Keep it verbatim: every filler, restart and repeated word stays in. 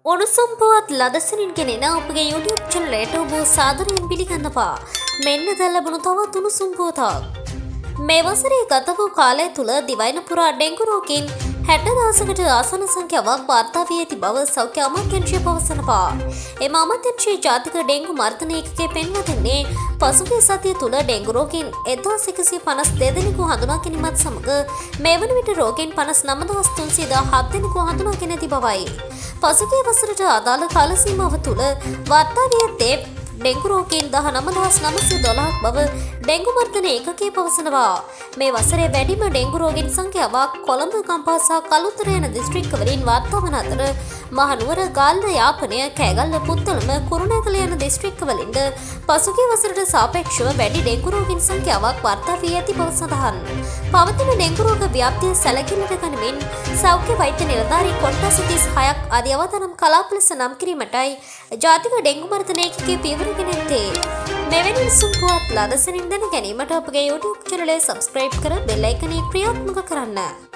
උණුසුම් පුවත් ලදසනින් ගෙනෙන අපගේ YouTube channel ඔබ සාදරයෙන් පිළිගන්නවා. මෙන්න දැන් ලැබුණු තවත් උණුසුම් පුවතක්. මේ වසරේ ගත වූ කාලය තුල දිවයින පුරා ඩෙංගු රෝගීන් හැට දහසකට ආසන සංඛ්‍යාවක් වාර්තා වී ඇති බව සෞඛ්‍ය අමාත්‍යාංශය පවසනවා. එම අමාත්‍යාංශයේ ජාතික ඩෙංගු මර්ධන ඒකකයේ පෙන්වා දෙන්නේ පසුගිය සතිය තුල ඩෙංගු රෝගීන් එක්දහස් එකසිය පනස් දෙක දෙනෙකු හඳුනා ගැනීමත් සමග මේ වන විට රෝගීන් පනස් නව දහස් තුන්සිය දහහත් දෙනෙකු හඳුනාගෙන ඇති බවයි. පසුගිය වසරට අදාළ කාල සීමාව තුල වාර්තා වී ඇත්තේ ඩෙංගු රෝගීන් දහනව දහස් නවසිය දොළහක් බව ඩෙංගු මර්ධන ඒකකයේ පවසනවා. මේ වසරේ වැඩිම ඩෙංගු රෝගීන් සංඛ්‍යාවක් කොළඹ කම්පා සහ කළුතර යන දිස්ත්‍රික්කවලින් වාර්තා වන අතර මහනුවර ගාල්ල යාපනය කෑගල්ල පුත්තලම කුරුණෑගල යන දිස්ත්‍රික්කවලින්ද පසුගිය වසරට සාපේක්ෂව වැඩි ඩෙංගු රෝගීන් සංඛ්‍යාවක් වාර්තා වී ඇති බව සඳහන්. පවතින ඩෙංගු රෝග ව්‍යාප්තිය සැලකිලිට ගනිමින් සෞඛ්‍ය වෛද්‍ය නිලධාරී කොට්ටාස තිස් හයක් ආදී අවදානම් කලාප ලෙස නම් කිරීමටයි ජාතික ඩෙංගු මර්ධන ඒකකයේ පියවරගෙන ඇත්තේ. මෙවැනි උණුසුම් පුවත් ලදසනින් දැන ගැනීමට අපගේ YouTube channel එක subscribe කර bell icon එක ක්‍රියාත්මක කරන්න.